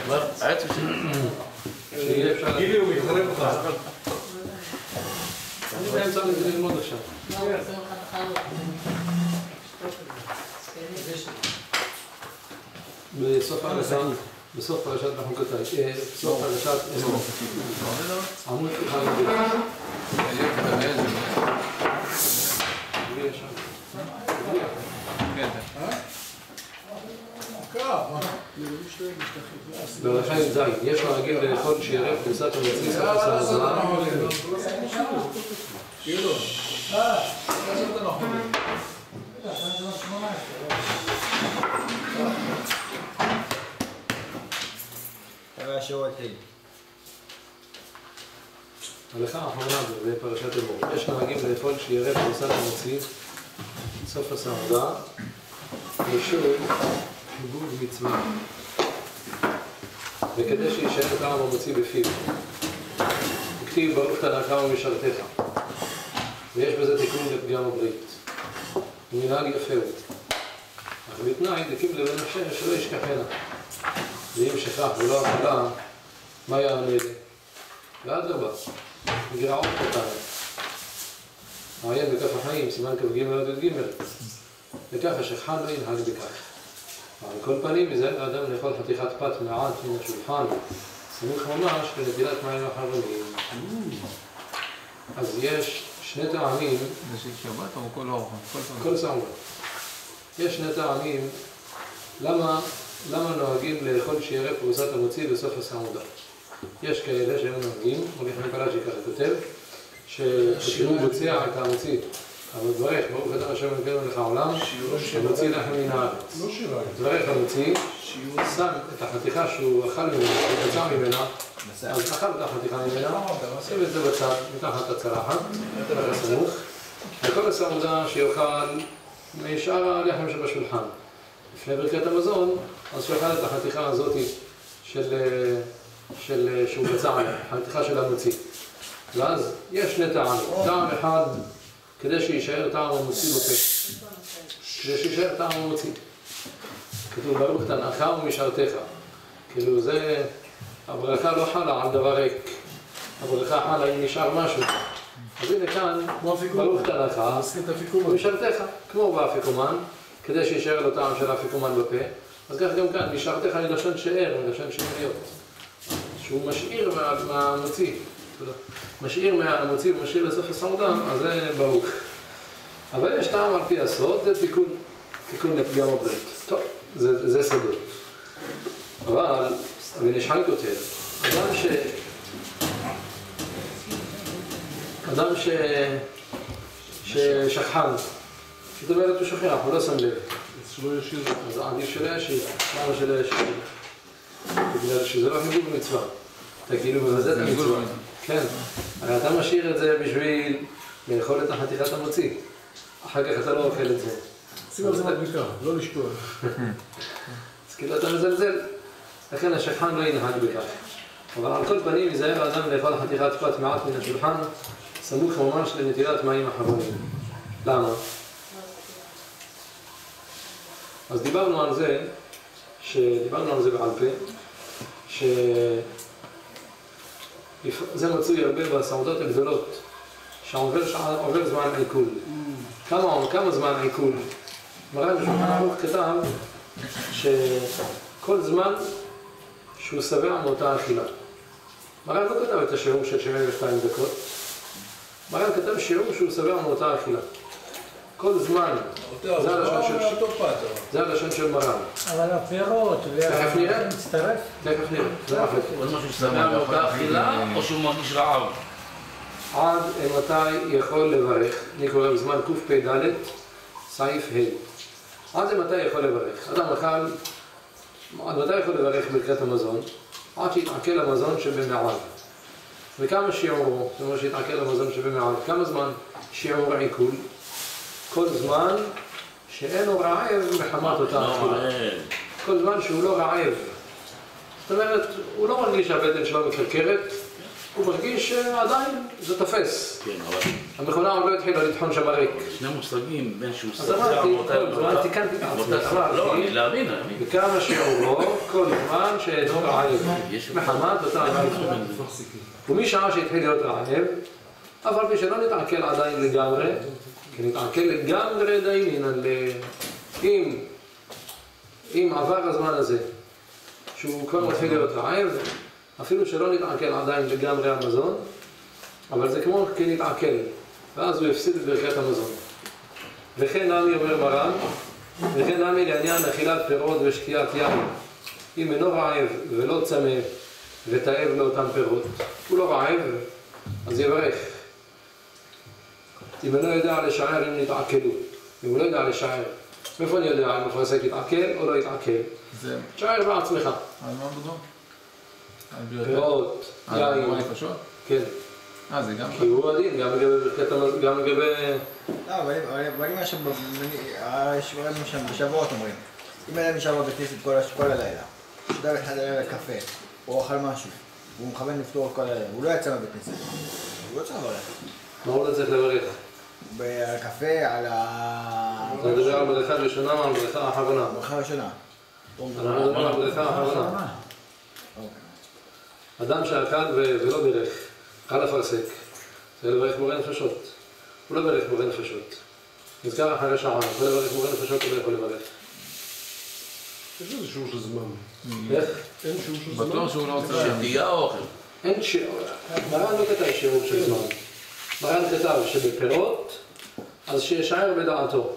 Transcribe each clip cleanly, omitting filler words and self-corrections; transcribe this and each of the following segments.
העצב שיהיה אפשר... גילי הוא מתחלם אותך. אני באמצע ללמוד עכשיו. בסוף פרשת בחוקותיי, בסוף פרשת עמוד ברכה עם זין, יש להגיד לאכול שירף כניסת המציא סוף הסעודה. הלכה האחרונה בפרשת אמור, יש להגיד לאכול שירף כניסת המציא סוף הסעודה. ושוב חיבור מצווה וכדי שישאר טעם המוציא בפיו וכתיב ברוך תנאך ומשרתך ויש בזה תיקון לפגם הברית ומנהג יפה הוא אך בתנאי דקים לבן נפשך שלא ישכחנה ואם שכח ולא אכלה מה יענה לי? ועד רבה מגרעות קטנה מעיין בכף החיים סימן כף ג' עד ג' וככה שכחן לא ינהג בכך. על כל פנים, מזהר האדם לאכול חתיכת פת מעט מן השולחן, סמוך ממש לנטילת מים אחרונים. אז יש שני טעמים... זה של שבת או כל אורחה? כל סעודה. יש שני טעמים למה נוהגים לאכול שירף פרוסת המוציא בסוף הסעודה. יש כאלה שהם נוהגים, מוליך נקלה שככה כותב, שכשהוא מוציע את המוציא אבל דברך, ברוך אתה השם אלוקינו מלך העולם, המוציא לחם מן הארץ. דברך המוציא, שם את החתיכה שהוא אכל ממנה, הוא יצא ממנה, אז אכל את החתיכה ממנה, שים את זה בצד, מתחת הצלחת, הסמוך, וכל הסעודה שיאכל משאר הלחם שבשולחן. לפני ברכת המזון, אז שיאכל את החתיכה הזאת שהוא יצא עליה, החתיכה של המוציא. ואז יש שני טעמים, טעם אחד, כדי שישאר טעם המוציא בפה. כדי שישאר טעם המוציא. כתוב ברוך תנאך ומשרתך. כאילו זה, הברכה לא חלה על דבר ריק. הברכה חלה אם נשאר משהו. אז הנה כאן, ברוך תנאך ומשרתך. כמו באפיקומן, כדי שישאר לו טעם של האפיקומן בפה. אז כך גם כאן, משרתך ללשון שאר, ללשון שאריות. שהוא משאיר מהמוציא. משאיר מהמוציא ומשאיר לסוף הסעודה, אז זה ברוך. אבל יש טעם על פי הסוד, זה תיקון לפגם הברית. טוב, זה סודות. אבל, ונשחק יותר, אדם ששכחן, זאת אומרת הוא שוכח, הוא לא שם לב. אז עדיף שלא ישיר. למה שלא ישיר? בגלל שזה לא חיבור במצווה. אתה כאילו מבזה את המצווה. כן, הרי אתה משאיר את זה בשביל לאכול את החתיכת המוציא. אחר כך אתה לא אוכל את זה. שים על זה מדביקה, לא לשקוע. אז כאילו אתה מזלזל. לכן השכחן לא ינהג בכך. אבל על כל פנים יזהר האדם לאכול חתיכת פת מעט מן השולחן, סמוך ממש לנטילת מים אחרונים. למה? אז דיברנו על זה בעל פה, זה מצוי הרבה בסעודות הגדולות, שעובר זמן עיכול. כמה זמן עיכול? מרן בשולחן ערוך כתב שכל זמן שהוא שבע מאותה אכילה. מרן לא כתב את השיעור של 72 דקות, מרן כתב שיעור שהוא שבע מאותה אכילה. כל זמן, זה הלשון של מרן. אבל הפירות, תכף נראה. מצטרף? תכף נראה, זה מחלק. עוד משהו ששמע מאותה אכילה או שהוא מרגיש רעב? עד מתי יכול לברך, אני קורא בזמן קפ"ד, סעיף ה'. עד מתי יכול לברך? אדם אכל, עד מתי יכול לברך ברכת המזון? עד שיתעכל המזון שבמעל. וכמה שיעורו, זאת אומרת שיתעכל המזון שבמעל, כמה זמן שיעור עיכול? כל זמן שאינו רעב מחמת אותה אכילה. כל זמן שהוא לא רעב. זאת אומרת, הוא לא מרגיש שהבטן שלו מקרקרת, הוא מרגיש שעדיין זה תופס. כן, אבל המכונה עוד לא התחילה לטחון שם ריק. שני מושגים בין שהוא אז אמרתי, תיקנתי את עצמי, לא, אמרתי, להאמין. וכמה שיעורו כל זמן שאינו רעב, מחמת אותה רעב. ומשעה שהתחיל להיות רעב, אף על פי שלא נתעכל עדיין לגמרי, כי נתעכל לגמרי דיינין על אם עבר הזמן הזה, שהוא כבר מתחיל להיות רעב, אפילו שלא נתעכל עדיין לגמרי המזון, אבל זה כמו כי נתעכל, ואז הוא הפסיד את ברכת המזון. וכן נמי אומר מרן, וכן נמי לעניין אכילת פירות ושתיית יין. אם אינו רעב ולא צמא ותאב לאותם פירות, הוא לא רעב, אז יברך. אם אינו יודע לשער אם נתעכלו, אם הוא לא יודע לשער, מאיפה אני יודע אם הוא עסק יתעכל או לא יתעכל? שער בעצמך. על מה מדובר? פירות, יין. על נפשות? כן. זה גם... כי הוא הדין, גם לגבי... לא, אבל אם יש שם בשבועות אומרים, אם אדם נשאר בבית כנסת כל הלילה, שדב אחד הלילה קפה, או אוכל משהו, והוא מכוון לפתור כל הלילה, הוא לא יצא מבית כנסת, הוא לא צריך לברך. מה הוא לא צריך לברך? בקפה, על ה... אתה מדבר על ברכה ראשונה או על ברכה האחרונה? ברכה ראשונה. אנחנו מדברים על ברכה האחרונה. אדם שאכל ולא ברך, אכל לפרסק, זה לברך בורא נפשות. הוא לא ברך בורא נפשות. נזכר אחרי שעה, יכול לברך בורא נפשות, הוא לא יכול לברך. יש איזה שיעור של זמן. איך? אין שיעור של זמן. בטוח שהוא לא רוצה שתייה או אוכל. אין שיעור. מרן לא כתב שיעור של זמן. מרן כתב שבפירות, אז שישער בדעתו.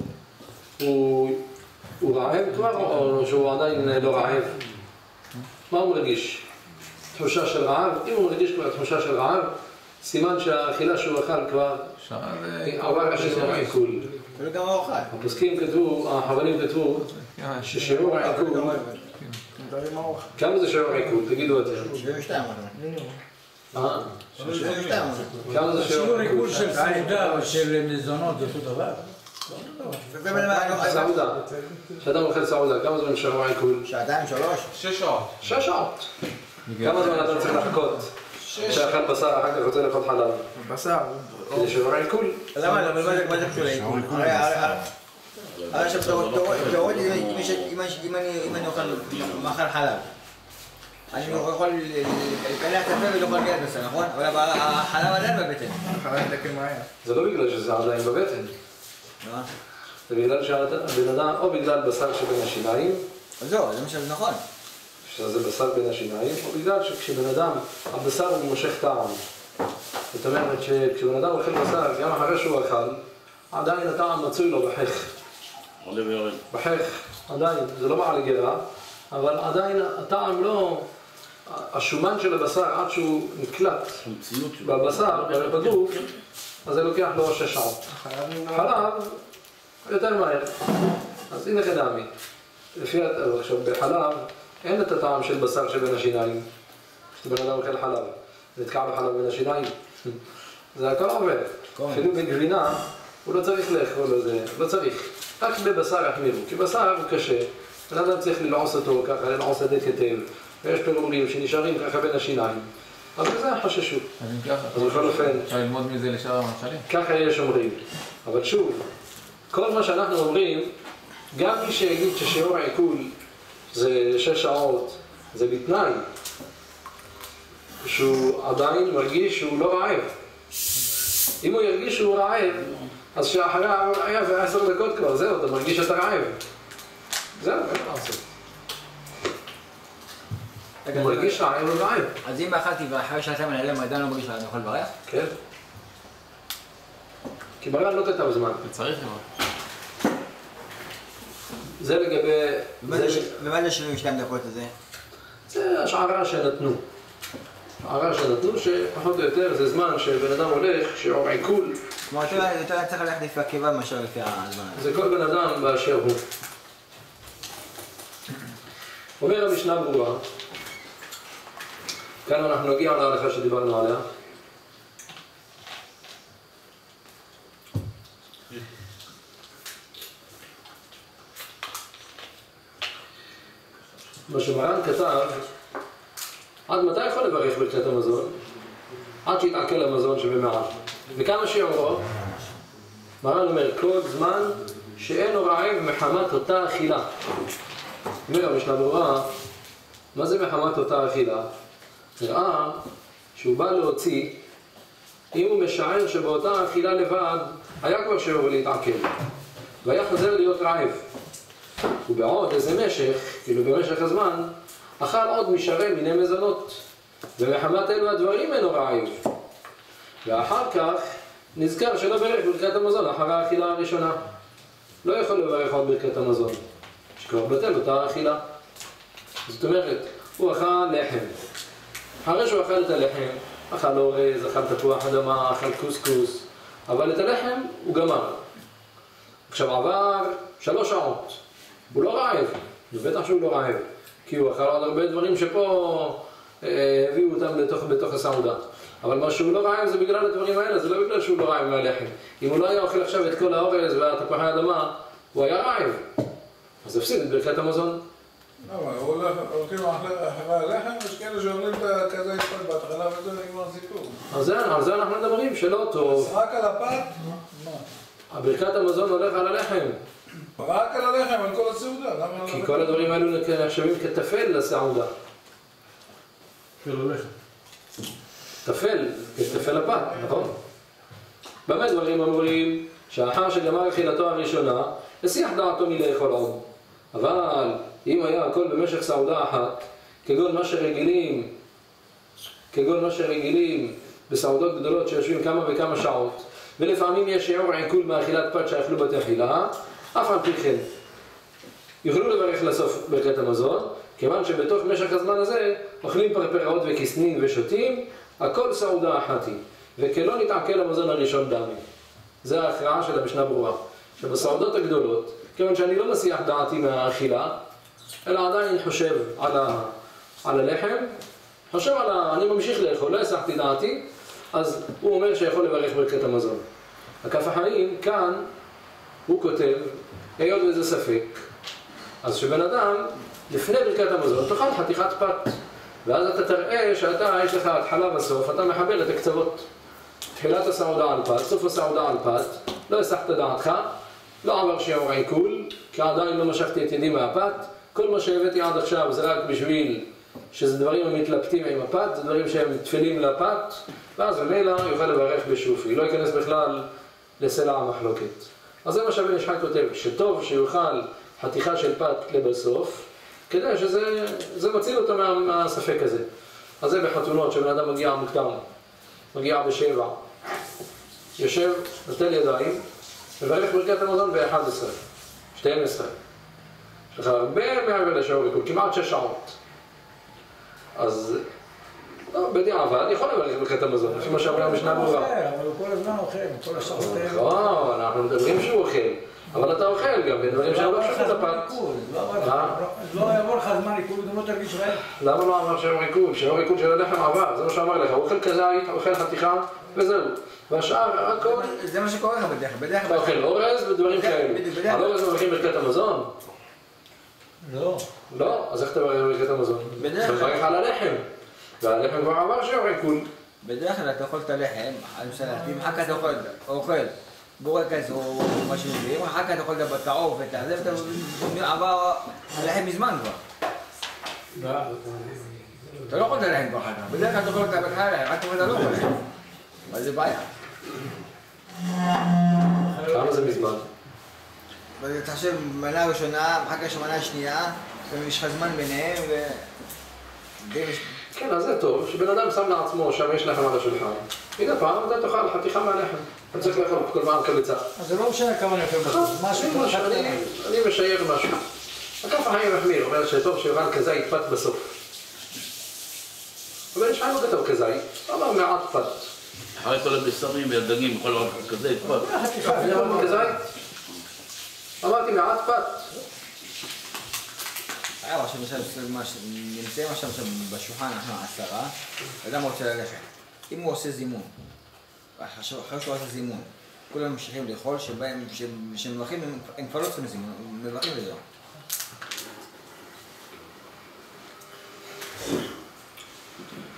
הוא רעב כבר או שהוא עדיין לא רעב? מה הוא מרגיש? תחושה של רעב? אם הוא מרגיש כבר תחושה של רעב, סימן שהאכילה שהוא אכל כבר עבר השיעור העיכול. וגם האוכל. הפוסקים כתבו, החברים כתבו ששיעור העיכול, כמה זה שיעור העיכול? תגידו את זה. 72 מה? 72 כמה זה שיעור העיכול? של סעודה או של מזונות זה אותו דבר? סעודה. כשאדם אוכל סעודה, כמה זמן שיעור העיכול? שעתיים, 3? 6 שעות. 6 שעות. כמה זמן אתה צריך לחכות? שאכל בשר, אחר כך רוצה לאכול חלב. בשר. זה שיעור העיכול. למה? אבל מה זה קשור לעיכול? הרי עכשיו תיאורטית, אם אני אוכל מאכל חלב, אני יכול לקנח את הפה ולאכול מיד בשר, נכון? אבל החלב עדיין בבטן. זה לא בגלל שזה עדיין בבטן. זה בגלל שהבן אדם, או בגלל בשר שבין השיניים, אז זהו, זה מה שזה נכון. שזה בשר בין השיניים, או בגלל שכשבן אדם, הבשר הוא מושך טעם. זאת אומרת שכשבן אדם אוכל בשר, גם אחרי שהוא אכל, עדיין הטעם מצוי לו בחך. בחך, עדיין, זה לא מעל גרה, אבל עדיין הטעם לא... השומן של הבשר עד שהוא נקלט בבשר, בגוף, אז זה לוקח לו 6 שעות. חלב יותר מהר. אז הנה חדמי. עכשיו בחלב אין את הטעם של בשר שבין השיניים. כשבן אדם אוכל חלב, נתקע בחלב בין השיניים. זה הכל עובר. אפילו בגבינה הוא לא צריך לאכול את זה, לא צריך. רק בבשר יחמירו, כי בשר הוא קשה. בן אדם צריך ללעוס אותו ככה, ללעוס עדי כתב. ויש פירורים שנשארים ככה בין השיניים. אבל זה החששות. אז בכל אופן, אפשר ללמוד מזה לשאר המשלים? ככה יש אומרים. אבל שוב, כל מה שאנחנו אומרים, גם מי שיגיד ששיעור העיכול זה 6 שעות, זה בתנאי שהוא עדיין מרגיש שהוא לא רעב. אם הוא ירגיש שהוא רעב, אז שאחרי הרעב זה 10 דקות כבר, זהו, אתה מרגיש שאתה רעב. זהו, אין מה לעשות. הוא מרגיש רעב או רעב. אז אם אכלתי ואחרי שעתיים אני עליהם עדיין לא מרגיש רעב, אני יכול לברך? כן. כי מרן לא כתב זמן. זה צריך לראות. זה לגבי... ומה זה 72 דקות הזה? זה השערה שנתנו. השערה שנתנו שפחות או יותר זה זמן שבן אדם הולך, שיעור עיכול. כלומר, יותר צריך ללכת לפי הקיבה מאשר לפי הזמן. זה כל בן אדם באשר הוא. אומר המשנה ברורה, כאן אנחנו נגיע להלכה שדיברנו עליה. מה שמרן כתב, עד מתי יכול לברך ברכת המזון? עד שיתעכל המזון שבמעל. וכמה שיעורו, מרן אומר, כל זמן שאינו רעב מחמת אותה אכילה. אומר המשנה ברורה, מה זה מחמת אותה אכילה? נראה שהוא בא להוציא, אם הוא משער שבאותה אכילה לבד, היה כבר שיעור להתעכל. והיה חוזר להיות רעב. ובעוד איזה משך, כאילו במשך הזמן, אכל עוד משרה מיני מזונות. ומחמת אלו הדברים אינו רעב. ואחר כך נזכר שלא ברך ברכת המזון אחרי האכילה הראשונה. לא יכול לברך עוד ברכת המזון, שכבר בטל אותה האכילה. זאת אומרת, הוא אכל לחם. אחרי שהוא אכל את הלחם, אכל אורז, אכל תפוח אדמה, אכל קוסקוס, אבל את הלחם הוא גמר. עכשיו עבר 3 שעות, הוא לא רעב, ובטח שהוא לא רעב, כי הוא אכל עוד הרבה דברים שפה הביאו אותם בתוך הסעודה. אבל מה שהוא לא רעב זה בגלל הדברים האלה, זה לא בגלל שהוא לא רעב מהלחם. אם הוא לא היה אוכל עכשיו את כל האורז והתפוחי האדמה, הוא היה רעב. אז הפסיד את ברכת המזון. לא, הולכים אחרי הלחם, יש כאלה שאוכלים כזה יפות בהתחלה וזה נגמר סיפור. על זה אנחנו מדברים, שלא טוב. רק על הפת? ברכת המזון הולך על הלחם. רק על הלחם, על כל הסעודה. כי כל הדברים האלו נחשבים כתפל לסעודה. של הלחם. תפל, כתפל הפת, נכון? במה דברים אומרים שאחר שגמר אכילתו הראשונה, הסיח דעתו מלאכול עוד. אבל אם היה הכל במשך סעודה אחת, כגון מה שרגילים בסעודות גדולות שיושבים כמה וכמה שעות, ולפעמים יש שיעור עיכול מאכילת פת שאכלו בתחילה, אף על פי כן יוכלו לברך לסוף ברכת המזון, כיוון שבתוך משך הזמן הזה אוכלים פרפראות וכסנין ושותים, הכל סעודה אחת היא, וכלא נתעכל המזון הראשון דמי. זה ההכרעה של המשנה ברורה, שבסעודות הגדולות, כיוון שאני לא מסיח דעתי מהאכילה, אלא עדיין חושב על הלחם, אני ממשיך לאכול, לא הסחתי דעתי, אז הוא אומר שיכול לברך ברכת המזון. הכף החיים, כאן, הוא כותב, היות וזה ספק, אז שבן אדם, לפני ברכת המזון, תאכל חתיכת פת, ואז אתה תראה שאתה, יש לך התחלה בסוף, אתה מחבר את הקצוות. תחילת הסעודה על פת, סוף הסעודה על פת, לא הסחת דעתך, לא עבר שיעור עיכול, כי עדיין לא משכתי את ידי מהפת, כל מה שהבאתי עד עכשיו זה רק בשביל שזה דברים המתלבטים עם הפת, זה דברים שהם תפלים לפת, ואז ממילא יוכל לברך בשופי, לא ייכנס בכלל לסלע המחלוקת. אז זה מה שבן איש חי כותב, שטוב שיוכל חתיכה של פת לבסוף, כדי שזה מציל אותו מהספק הזה. אז זה בחתונות שבן אדם מגיע מוקדם, מגיע ב7, יושב, נטל ידיים, מברך ברכת המזון ב11, 12. יש לך הרבה מעבר לשעור עיכול, כמעט 6 שעות. אז בדיעבד יכול לברך ברכת המזון, לפי מה שאמרה המשנה ברורה. אבל הוא כל הזמן אוכל, כל השעות האלה. נכון, אנחנו מדברים שהוא אוכל, אבל אתה אוכל גם בדברים שלא קשורים לפת. לא יעבור לך זמן עיכול, גם לא תרגיש רעב. למה לא אמר שיעור עיכול? שיעור עיכול של הלחם עבר, זה מה שאמר לך, הוא אוכל כזית, אוכל חתיכה וזהו. והשאר, הכל... זה מה שקורה לך בדרך כלל. אתה אוכל אורז ודברים כאלה. על אורז מברכים ברכת המזון? לא. לא, אז איך אתה מברך ברכת המזון? בדרך כלל. אתה מברך על הלחם. והלחם כבר עבר שיעור עיכול. בדרך כלל אתה אוכל את הלחם, על סלטים, אחר כך אתה אוכל בורקס או מה שמביאים, אחר כך אתה אוכל את הבטעוף ואת הזה, ואתה עבר הלחם מזמן כבר. אתה לא אוכל את הלחם כבר אחר כך, בדרך כלל אתה אוכל את הלחם, רק אתה לא אוכל לחם. אבל זה בעיה. כמה זה מזמן? אתה חושב, מנה ראשונה, אחר כך מנה שנייה, יש לך זמן ביניהם ו... כן, אז זה טוב, שבן אדם שם לעצמו שם יש לחם על השולחן. מדי פעם אתה תאכל חתיכה מהלחם. אתה צריך לאכול כל פעם קביצה. אז זה לא משנה כמה נאכל בסוף. אני משייר משהו. הכף החיים מחמיר, אומר שטוב שיוכל כזית פת בסוף. אבל יש חיים לא כתוב כזית, אמר מעט פת. אחרי כל הבשרים והדגים, כל דבר כזה התפת. אני אמרתי כזית? אמרתי מעט פת. עכשיו נמצאים עכשיו בשולחן אנחנו 10, אדם רוצה ללכת. אם הוא עושה זימון, אחרי שהוא עושה זימון, כולם ממשיכים לאכול, שמברכים, הם כבר לא צריכים זימון, הם מברכים וזהו.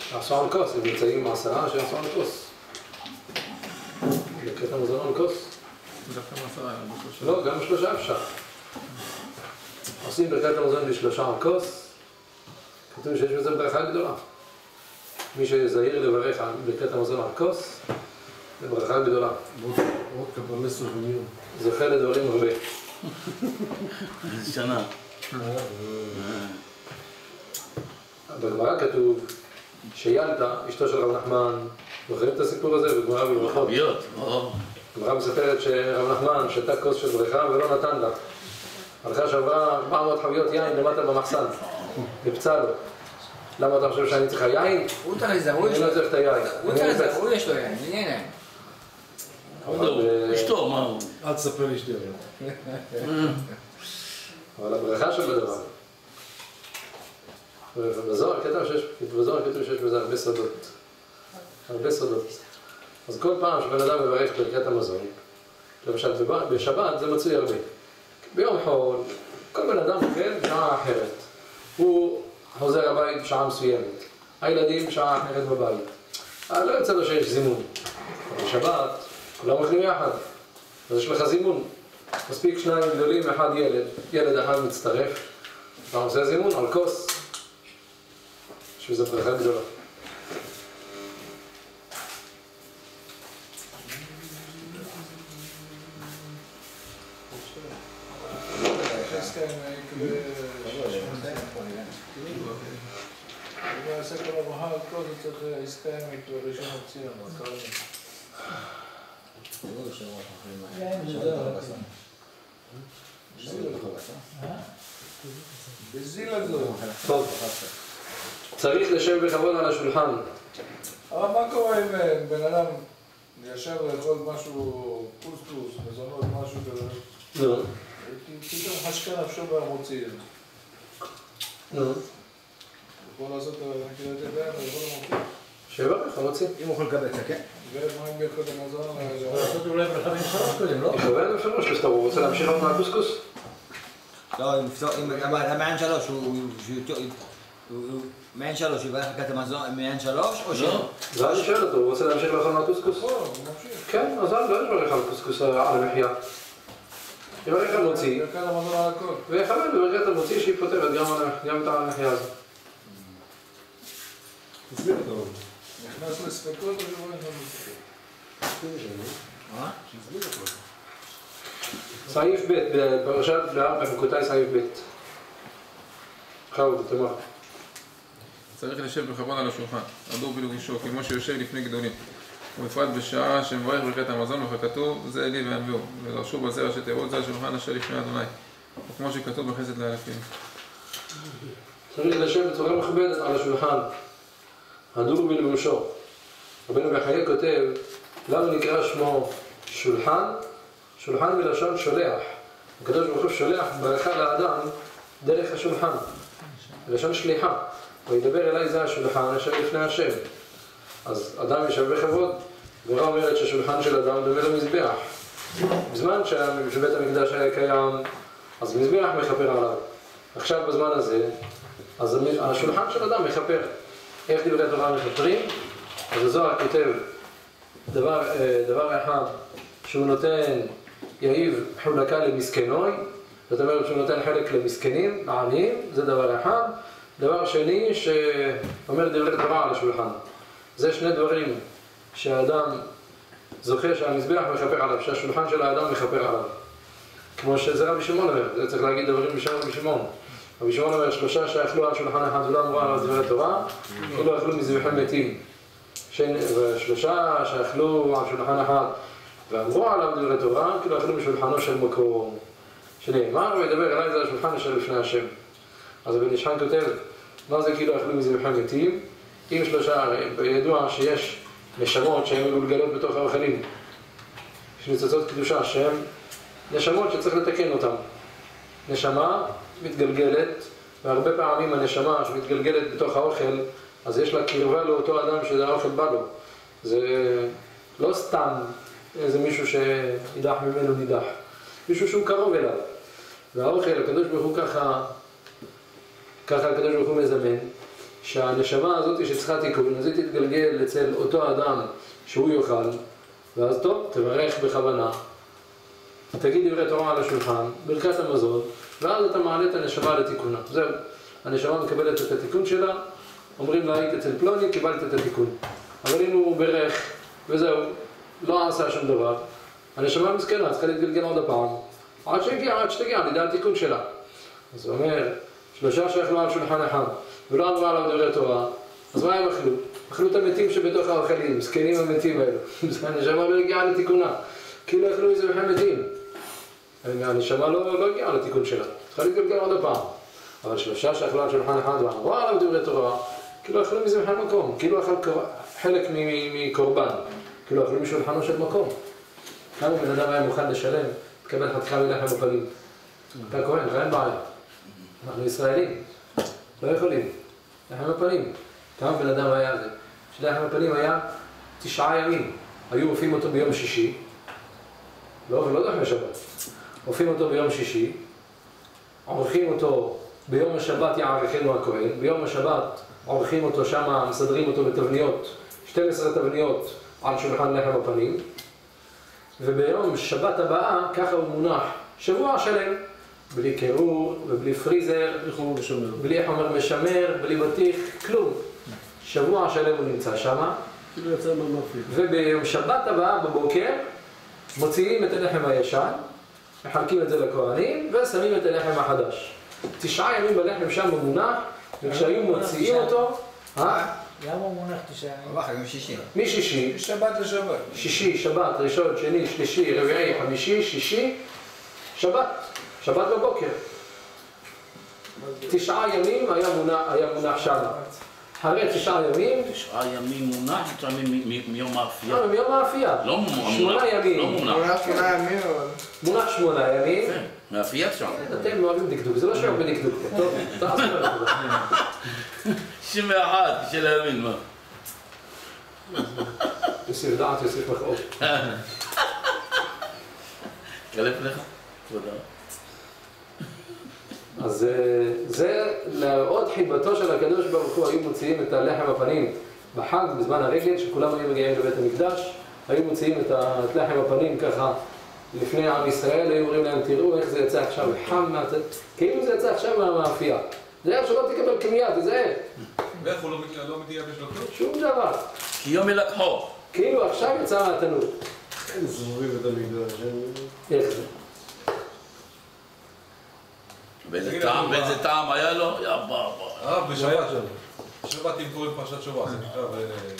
עשו על כוס, הם נמצאים 10 שעשו על כוס. ברכת המזון על כוס. דווקא 10, לא, גם 3 אפשר. עושים ברכת המזון ב3 על כוס, כתוב שיש בזה ברכה גדולה. מי שזהיר לברך על ברכת המזון על כוס, זה ברכה גדולה. עוד קבלה סובניר. זוכה לדברים הרבה. איזה שנה. בגמרא כתוב שילדה, אשתו של רב נחמן, זוכרים את הסיפור הזה בגמרא בברכות? חביות, הגמרא מספרת שרב נחמן שתה כוס של בריכה ולא נתן לה. הלכה שעברה 400 חביות יין למטה במחסן, נפצע לו. למה אתה חושב שאני צריכה יין? הוא צריך לזהות, אני לא צריך את היין. הוא יש לו יין, אין יין. אשתו, מה הוא? אל תספר לי שתהיה. אבל הברכה של הדבר. בזוהר כתוב שיש בזה הרבה סודות. הרבה סודות. אז כל פעם שבן אדם מברך ברכת המזון, למשל בשבת זה מצוי הרבה. ביום חול, כל בן אדם אוכל בשעה אחרת. הוא חוזר הבית בשעה מסוימת. הילדים בשעה אחרת בבית. לא יוצא לו שיש זימון. בשבת כולם אוכלים יחד. אז יש לך זימון. מספיק 2 גדולים, אחד ילד. ילד אחד מצטרף. אתה עושה זימון על כוס. שזו ברכה גדולה. הסקר הברכה על כל זה צריך עסקה עמק בראשון לציון, בזילה זו. טוב. צריך לשב בכבוד על השולחן. אבל מה קורה אם בן אדם ישר לאכול משהו פוסטוס, מזונות, משהו כזה? נו. פתאום חשקה נפשו והמוציא. נו. יכול לעשות נקידת ידיים ולכל המוציא. שברך, המוציא. אם הוא יכול לקבל את זה, כן? ומה עם ברכות המזון? לעשות אולי ברכה ב3 קודם, לא? יכוון ב3, בסדר, הוא רוצה להמשיך עוד מהקוסקוס? לא, אם מעין 3, מעין 3, יברך ברכת המזון, מעין 3 או לא. זה אני שואל אותו, הוא רוצה להמשיך לאכול מהקוסקוס? הוא ממשיך. כן, אז לא יברך על קוסקוס על המחיה. יברך על מוציא, ברכת המזון על הכל. ויכוון בברכת המוציא שהיא פותרת גם את המחיה הזו. תסביר אותו. נכנס לספקות או שבא נכנס לספקות? מה? תסביר אותו. סעיף ב' בפרשת במקוטי סעיף ב'. חאוד, תאמר. צריך לשב בכבוד על השולחן, הדור בלוגישו, כמו שיושב לפני גדולים. ובפרט בשעה שמברך ברכת המזון, וככתוב, זה אלי ואנביאו, ודרשו בזה ראשי תיבות, זה השולחן אשר לפני אדוני. וכמו שכתוב בחסד לאלפים. צריך לשב בצורה מכובדת על השולחן, הדור בלבושו. רבנו בחיי כותב, למה נקרא שמו שולחן? שולחן מלשון שולח. הקדוש ברוך הוא שולח ברכה לאדם דרך השולחן. מלשון שליחה. וידבר אליי זה השולחן אשר לפני השם. אז אדם ישב בכבוד, גמרא אומרת שהשולחן של אדם דומה למזבח. בזמן שבית המקדש היה קיים, אז מזבח מכפר עליו. עכשיו בזמן הזה, אז השולחן של אדם מכפר. איך דברי תורה מכפרים? אז הזוהר כותב דבר אחד, שהוא נותן יאיב חולקה למסכנוי, זאת אומרת שהוא נותן חלק למסכנים, לעניים, זה דבר אחד. דבר שני שאומר דברי תורה על השולחן. זה 2 דברים שהאדם זוכה שהמזבח מכפר עליו, שהשולחן של האדם מכפר עליו. כמו שזה רבי שמעון אומר, זה צריך להגיד דברים בשם רבי שמעון. רבי שמעון אומר 3 שאכלו על שולחן אחד ולא אמרו על דברי תורה, כאילו אכלו מזבחי מתים. ו3 שאכלו על שולחן אחד ואמרו עליו דברי תורה, כאילו אכלו משולחנו של מקום. שנאמר וידבר אליי זה השולחן אשר לפני השם. אז הבן איש חיים כותב, מה זה כאילו אכלו מזבחי מתים? אם 3, ידוע שיש נשמות שהן מגולגלות בתוך האוכלים. יש ניצוצות קדושה שהן נשמות שצריך לתקן אותן. נשמה מתגלגלת, והרבה פעמים הנשמה שמתגלגלת בתוך האוכל, אז יש לה קרבה לאותו אדם שהאוכל בא לו. זה לא סתם איזה מישהו שידח ממנו נידח. מישהו שהוא קרוב אליו. והאוכל, הקדוש ברוך הוא ככה הקדוש ברוך הוא מזמן, שהנשמה הזאת שצריכה תיקון, אז היא תתגלגל אצל אותו אדם שהוא יאכל, ואז טוב, תברך בכוונה, תגיד דברי תורה על השולחן, ברכת המזון, ואז אתה מעלה את הנשמה לתיקונה. זהו, הנשמה מקבלת את התיקון שלה, אומרים לה, היית אצל פלוני, קיבלת את התיקון. אבל אם הוא ברך, וזהו, לא עשה שום דבר, הנשמה מסכנה, צריכה להתגלגל עוד הפעם, עד שתגיע לידי התיקון שלה. אז הוא אומר, 3 שאכלו על שולחן אחד, ולא אמרו עליו דברי תורה, אז מה הם אכלו? אכלו את המתים שבתוך האוכלים, זקנים המתים האלו. הנשמה לא הגיעה לתיקונה, כאילו אכלו איזה בכם מתים. הנשמה לא הגיעה לתיקון שלה, צריכה להתגלגל עוד הפעם. אבל 3 שאכלו על שולחן אחד ואמרו עליו דברי תורה, כאילו אכלו מזה בכלל מקום, כאילו אכל חלק מקורבן, כאילו אכלו משולחנו של מקום. כמה בן אדם היה מוכן לשלם, תקבל חתיכה מלחם בפנים. אתה כהן, אין בעיה. אנחנו ישראלים, לא יכולים. לחם בפנים. כמה בן אדם היה זה? שלחם בפנים היה 9 ימים. היו עופים אותו ביום שישי, לא, ולא דחמי שבת. עופים אותו ביום שישי, עורכים אותו ביום השבת יערכנו הכהן, ביום השבת עורכים אותו שם, מסדרים אותו בתבניות, 12 תבניות על שולחן לחם הפנים, וביום שבת הבאה ככה הוא מונח שבוע שלם, בלי קירור ובלי פריזר, בלי חומר משמר, בלי בטיח, כלום. שבוע שלם הוא נמצא שם, וביום שבת הבאה בבוקר מוציאים את הלחם הישן, מחלקים את זה לכהנים ושמים את הלחם החדש. 9 ימים בלחם שם הוא מונח, וכשהיו מוציאים אותו, למה הוא מונח 9 ימים? משישי, משבת לשבת. שישי, שבת, ראשון, שני, שלישי, רביעי, חמישי, שישי, שבת, שבת בבוקר. 9 ימים היה מונח שם. אחרי 9 ימים... 9 ימים מונח, 9 ימים מיום האפייה. מיום האפייה. לא מונח. 8 ימים. לא מונח. מונח 8 ימים. מאפיית שם. אתם אוהבים דקדוק, זה לא שיעור בדקדוק. טוב, תעשו לך. 91, קשה להאמין, מה? יוסיף דעת, יוסיף מחאות. קלף לך? תודה. אז זה להראות חיבתו של הקדוש ברוך הוא, היו מוציאים את הלחם הפנים בחג, בזמן הרגל, שכולם היו מגיעים לבית המקדש, היו מוציאים את לחם הפנים ככה לפני עם ישראל, היו אומרים להם, תראו איך זה יצא עכשיו, חם כאילו זה יצא עכשיו מהמאפייה. זה היה שלא תקבל קמייה, תזהה. ואיך הוא לא מגיע בשלוקות? שום דבר. כי יום ילקחו. כאילו עכשיו יצא מהתנור. הם זורים את המקדש. איך זה? ואיזה טעם היה לו? יא בא. בשבת. בשבת אם קוראים פרשת שבוע, זה נקרא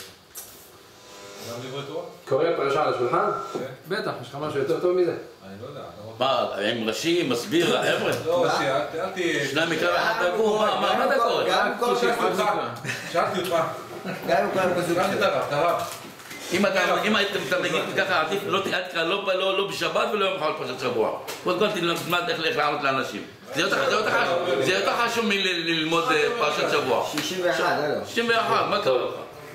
גם דברי תורה? קורא פרשה על השולחן? כן. בטח, יש לך משהו יותר טוב מזה. אני לא יודע. מה, עם ראשי, מסביר לחבר'ה? לא, אל תהיה... שניים מקרא אחד דגור, מה אתה קורא? שאלתי אותך. גם אם כל הפסוק שאלתי את הרב. אם אתה נגיד ככה, עדיף לא תקרא לא בשבת ולא יום חול פרשת שבוע. קודם כל תלמד איך לענות לאנשים. זה יותר חשוב מללמוד פרשת שבוע. 61, לא. 61, מה קורה לך?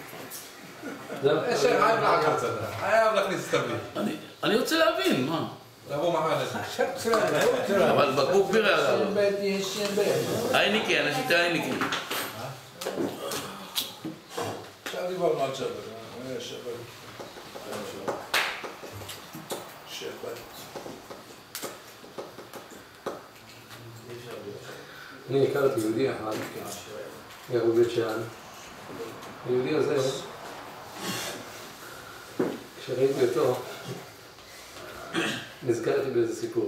חייב להכניס את תבליט. אני רוצה להבין, מה? לבוא מחר לזה. אבל בקבוק בירה עליו. אייניקי, אנשים תראה אייניקי. עכשיו דיברנו על שבת. שבת. אני הכרתי יהודי אחד, גר בבית שאן. היהודי הזה, כשראיתי אותו, נזכרתי באיזה סיפור.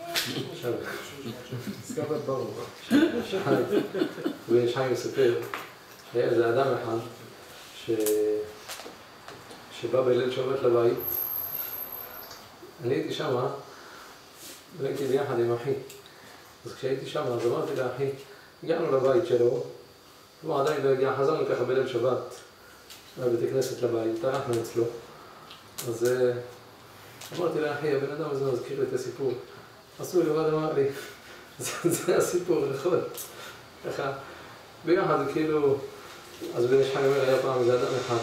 נזכרת ברוך. בן ישי מספר שהיה איזה אדם אחד שבא בליל שבת לבית. אני הייתי שמה והייתי ביחד עם אחי. אז כשהייתי שמה אז אמרתי לאחי, הגענו לבית שלו, הוא עדיין לא הגיע, חזרנו ככה בליל שבת לבית הכנסת לבית, טרחנו אצלו. אז אמרתי לאחי, הבן אדם הזה מזכיר לי את הסיפור. עשו לי, ועד אמר לי, זה הסיפור, נכון. ככה, ביחד זה כאילו, אז בן ישי אומר, היה פעם איזה אדם אחד,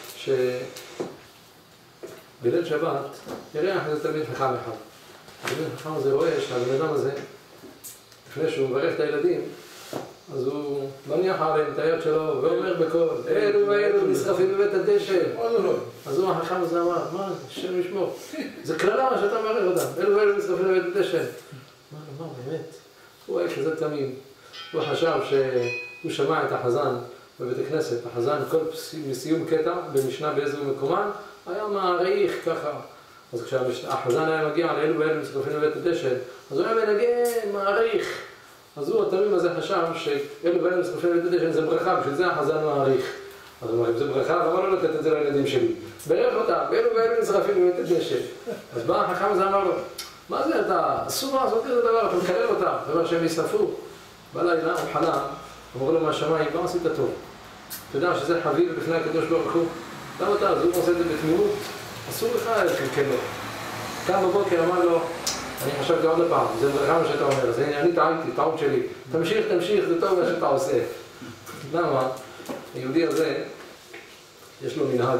שבליל שבת ירח איזה תלמיד חכם אחד. התלמיד החכם הזה רואה שהבן אדם הזה, לפני שהוא מברך את הילדים, אז הוא מניח עליהם את היד שלו ואומר בקול, אלו ואלו נסחפים בבית הדשן. אז הוא החכם הזה אמר, מה, השם ישמור, זה כללה מה שאתה מערב אותם, אלו ואלו נסחפים בבית הדשן. מה, באמת? הוא היה כזה תמים. הוא חשב שהוא שמע את החזן בבית הכנסת, החזן כל מסיום קטע במשנה באיזו מקומן, היה מעריך ככה. אז כשהחזן היה מגיע לאלו ואלו נסחפים בבית הדשן, אז הוא היה מנגן, מעריך. אז הוא התמים הזה חשב שאלו ואלו נסחפים בבית הדשן זה ברכה, בשביל זה החזן מעריך. אז הוא אומר, אם זה ברכה, למה לא לתת את זה לילדים שלי? ברך אותם, אלו ואלו נסחפים בבית הדשן. אז בא החכם הזה אמר לו, מה זה אתה? אסור לעשות כזה דבר, אתה מקרר אותם, דבר שהם ישרפו. בלילה הוא חלם, אמרו לו מהשמיים, מה עשית טוב? אתה יודע שזה חביב בפני הקדוש ברוך הוא? למה אתה? אז הוא עושה את זה בתמימות, אסור לך לקלקל לו. קם בבוקר אמר לו, אני חשבתי עוד פעם, זה ברכה מה שאתה אומר, אז אני טעיתי, טעות שלי. תמשיך, זה טוב מה שאתה עושה. למה? היהודי הזה, יש לו מנהג,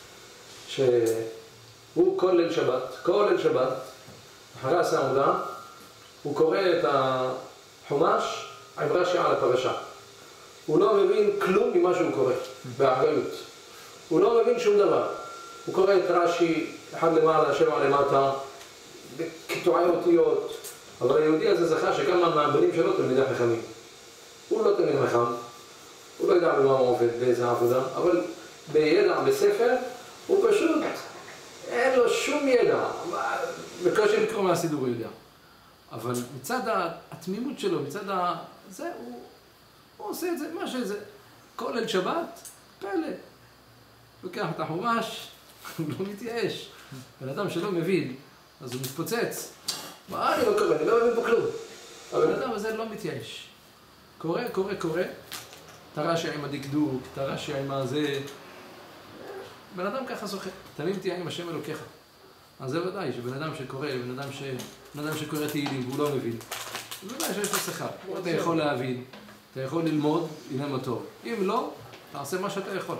שהוא כל ליל שבת, אחרי הסעודה, הוא קורא את החומש עם רש"י על הפרשה. הוא לא מבין כלום ממה שהוא קורא, באחריות. הוא לא מבין שום דבר. הוא קורא את רש"י, אחד למעלה, שבע למטה, בקטועי אותיות. אבל היהודי הזה זכה שכמה מהבנים שלו תלמידי חכמים. הוא לא תלמיד חכם, הוא לא יודע במה הוא עובד, באיזה עבודה, אבל בידע, בספר, הוא פשוט, אין לו שום ידע. בקושי לקרוא מהסידור הוא יודע. אבל מצד התמימות שלו, מצד זה, הוא עושה את זה, מה שזה. כל ליל שבת, פלא. לוקח את החומש, הוא לא מתייאש. בן אדם שלא מבין, אז הוא מתפוצץ. מה אני לא קורא? אני לא מבין פה כלום. הבן אדם הזה לא מתייאש. קורא. תראה שעם הדקדוק, תראה שעם הזה. בן אדם ככה זוכה. תמים תהיה עם השם אלוקיך. אז זה ודאי שבן אדם שקורא, בן אדם שקורא תהילים והוא לא מבין, זה ודאי שיש לו שכר. אתה יכול להבין, אתה יכול ללמוד, הנה מה טוב. אם לא, תעשה מה שאתה יכול.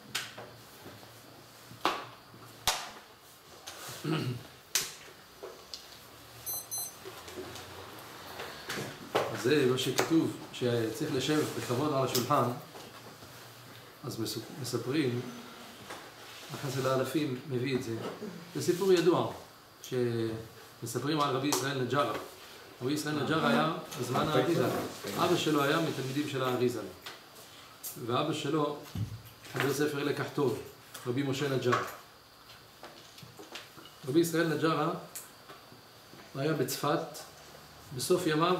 אז זה מה שכתוב, שצריך לשבת בכבוד על השולחן, אז מספרים, החסד האלפים מביא את זה. זה סיפור ידוע, שמספרים על רבי ישראל נג'רה. רבי ישראל נג'רה היה בזמן האריזל. אבא שלו היה מתלמידים של האריזל. ואבא שלו חבר ספר לקח טוב, רבי משה נג'רה. רבי ישראל נג'רה היה בצפת, בסוף ימיו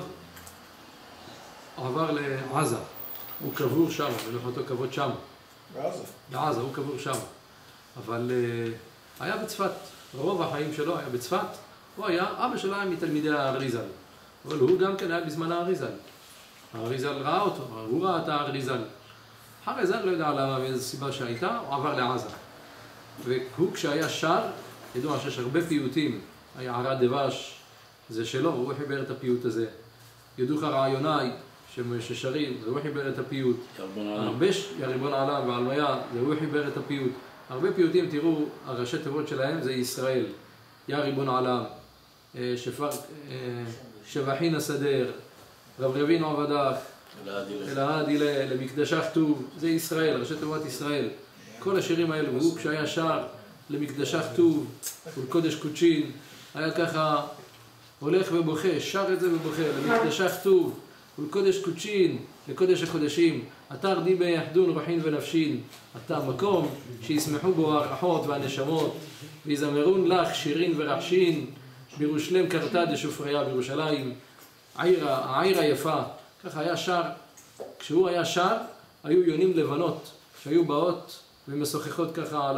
עבר לעזה. הוא קבור שם, ולכתו כבוד שם. בעזה, הוא קבור שם. אבל היה בצפת, רוב החיים שלו היה בצפת, אבא שלו היה מתלמידי האריזל, אבל הוא גם כן היה בזמן האריזל. האריזל ראה אותו, הוא ראה את האריזל. האריזל לא יודע למה ואיזו סיבה שהייתה, הוא עבר לעזה. והוא כשהיה שר, ידוע שיש הרבה פיוטים, היה ערד דבש, זה שלו, הוא חיבר את הפיוט הזה. ידוך רעיוני, ששרים, זה הוא חיבר את הפיוט. יא ריבון העולם ועלמיה, זה הוא חיבר את הפיוט. הרבה פיוטים, תראו, הראשי תיבות שלהם זה ישראל. יא ריבון העולם, שבחין הסדר, רב רבין עבדך, אלעד הלל, למקדשך טוב, זה ישראל, ראשי תיבות ישראל. כל השירים האלו, הוא כשהיה שר למקדשך טוב, ולקודש קודשין, היה ככה הולך ובוכה, שר את זה ובוכה, למקדשך טוב, ולקודש קודשין, לקודש הקודשים, אתר דיבה יחדון רוחין ונפשין, אתה מקום שישמחו בו הרוחות והנשמות, ויזמרון לך שירין ורחשין, בירושלם קרתה דשופריה בירושלים, העיר היפה. ככה היה שר, כשהוא היה שר, היו יונים לבנות שהיו באות ומשוחחות ככה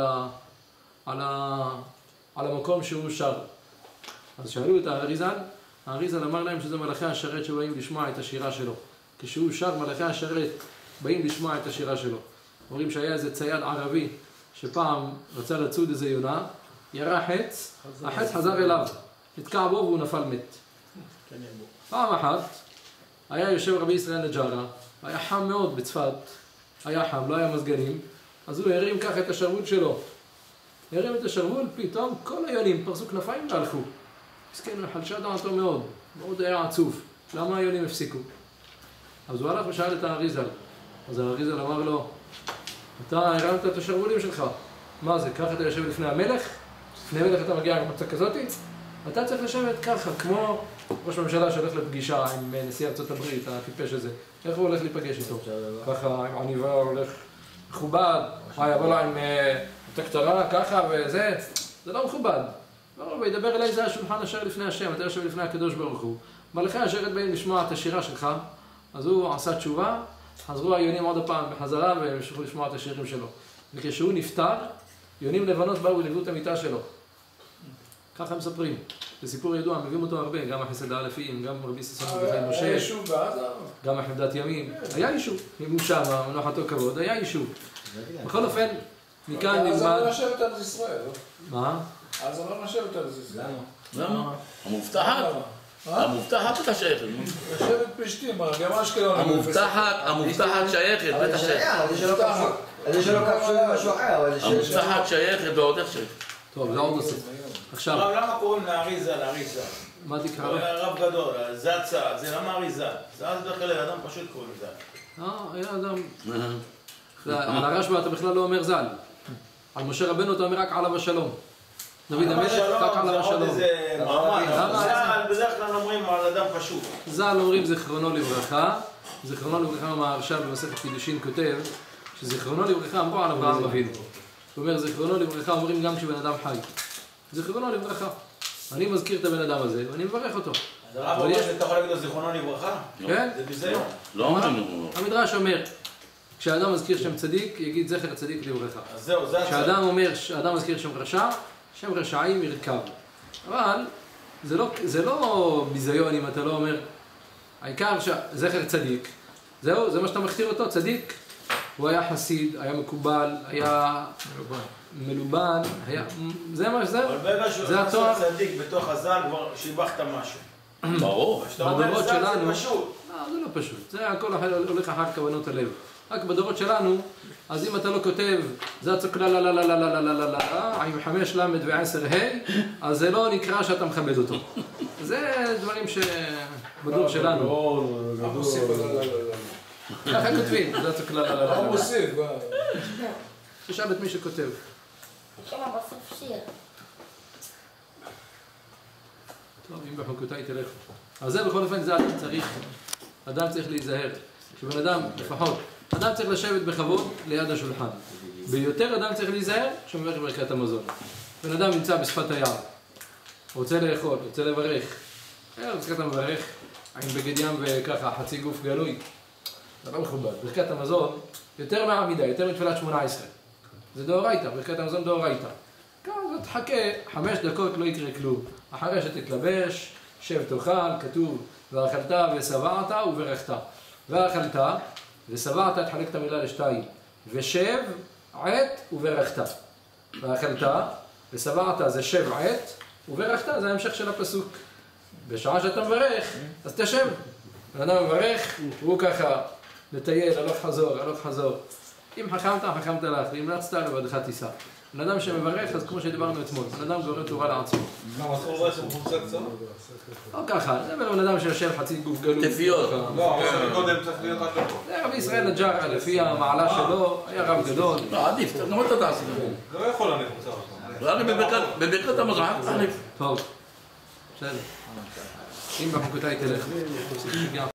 על המקום שהוא שר. אז שאלו את האריזל אמר להם שזה מלאכי השרת שבאים לשמוע את השירה שלו. כשהוא שר, מלאכי השרת באים לשמוע את השירה שלו. אומרים שהיה איזה צייד ערבי שפעם רצה לצוד איזה יונה, ירה חץ, החץ חזר אליו, נתקע בו והוא נפל מת. פעם אחת היה יושב רבי ישראל נג'רה, היה חם מאוד בצפת, היה חם, לא היה מזגנים, אז הוא הרים ככה את השרוול שלו. הרים את השרוול, פתאום כל היונים פרסו כנפיים והלכו. מסכן, חלשה דעתו מאוד, מאוד היה עצוב. למה היונים הפסיקו? אז הוא הלך ושאל את האריזל. אז האריזל אמר לו, אתה הרמת את השרוולים שלך. מה זה, ככה אתה יושב לפני המלך? לפני המלך אתה מגיע עם מצע כזאתי? אתה צריך לשבת ככה, כמו ראש ממשלה שהולך לפגישה עם נשיא ארצות הברית, הטיפש הזה. איך הוא הולך להיפגש איתו? ככה, עם עניבה הולך מכובד, יבוא לה עם קטרה, ככה וזה. זה לא מכובד. וידבר אליי זה השולחן אשר לפני השם, אתה יושב לפני הקדוש ברוך הוא. מלאכי השרת באים לשמוע את השירה שלך, אז הוא עשה תשובה, חזרו היונים עוד הפעם בחזרה והם המשיכו לשמוע את השירים שלו. וכשהוא נפטר, יונים לבנות באו ולבדו את המיטה שלו. ככה מספרים. זה סיפור ידוע, מביאים אותו הרבה, גם החסד האלפים, גם רבי סיסון וחיים משה. היה יישוב בעזה? גם החמדת ימים. היה יישוב. אם שמה, מנוחתו כבוד, היה יישוב. בכל אופן, מכאן נלמד... אז לא נשבת על ישראל, לא? מה? אז לא נשבת על ישראל. למה? המובטחת אותה שייכת. יושבת פלישתים, גם אשקלון. המובטחת שייכת, בטח שייכת. זה שלא קשור למשהו אחר, אבל זה המובטחת שייכת ועוד איך שייכת. טוב, זה עוד נושא. עכשיו... למה קוראים לאריזה לאריזה? מה תקרא? הוא היה רב גדול, זצה, זה למה אריזה? זה אז בכלל אדם פשוט קוראים לזה. היה אדם... על הרשב"א אתה בכלל לא אומר ז"ל. על משה רבנו אתה אומר רק עליו השלום. דוד המלך רק עליו השלום. זה מעמד. ז"ל בדרך כלל אומרים על אדם פשוט. ז"ל אומרים זיכרונו לברכה. זיכרונו לברכה המהרש"ל במסכת קידושין כותב שזיכרונו לברכה אמרו על אברהם אבינו. הוא אומר זיכרונו לברכה אומרים גם כשבן אדם חי. זיכרונו לברכה. אני מזכיר את הבן אדם הזה ואני מברך אותו. אז הרב אומר שאתה יכול להגיד לו זיכרונו לברכה? כן? זה ביזיון. לא אומרים. המדרש אומר כשאדם מזכיר שם צדיק יגיד זכר צדיק לברכה. אז זהו, זה כשאדם מזכיר שם רשע, שם רשעים ירכב. אבל זה לא ביזיון אם אתה לא אומר העיקר זכר צדיק. זהו, זה מה שאתה מכתיר אותו, צדיק. הוא היה חסיד, היה מקובל, היה מלובן, זה מה שזה, זה התואר. אבל ברגע שהוא צדיק בתוך הזל כבר שיבחת משהו. ברור. בדורות שלנו, זה פשוט. זה לא פשוט, זה הכל הולך אחר כוונות הלב. רק בדורות שלנו, אז אם אתה לא כותב, זה הצוק לה לה לה לה לה לה לה לה לה, עם 5 למד ו10 ה', אז זה לא נקרא שאתה מכבד אותו. זה דברים שבדור שלנו. המוסיף לה. ככה כותבים, זה הצוק לה לה לה לה. המוסיף. תשאל את מי שכותב. שם בסוף שיר. טוב, אם בחוקותיי תלך. אז זה בכל אופן, זה אדם צריך להיזהר. שבן אדם, לפחות, אדם צריך לשבת בכבוד ליד השולחן. ביותר אדם צריך להיזהר שמברך ברכת המזון. בן אדם נמצא בשפת היער, רוצה לאכול, רוצה לברך. ברכת המברך, עם בגד ים וככה, חצי גוף גלוי. זה לא מכובד. ברכת המזון, יותר מהעמידה, יותר מתפילת 18. זה דאורייתא, ברכת המזון דאורייתא. כאן אתה תחכה, 5 דקות לא יקרה כלום. אחרי שתתלבש, שב תאכל, כתוב, ואכלת ושבעת וברכת. ואכלת ושבעת, תחלק את המילה לשתיים. ושב, עת וברכת. ואכלת ושבעת זה שב עת, וברכת זה ההמשך של הפסוק. בשעה שאתה מברך, אז תשב. בן אדם מברך, הוא ככה לטייל, הלוך חזור, הלוך חזור. אם חכמת לך, ואם רצת לבדך תישא. בן אדם שמברך, אז כמו שדיברנו אתמול, בן אדם גורם תורה לעצמו. מה, אסור לברך עם חולצה קצרה? לא ככה, זה בן אדם שיושב חצי גוף גלוי. תפיות. לא, אבל קודם צריך להיות עד לפה. זה רבי ישראל נג'ארה, לפי המעלה שלו, היה רב גדול. לא, עדיף, גם אתה תעשי. לא יכול להניח חולצה. בברכת המזון, עדיף. טוב, בסדר. אם בחוקותיי תלך.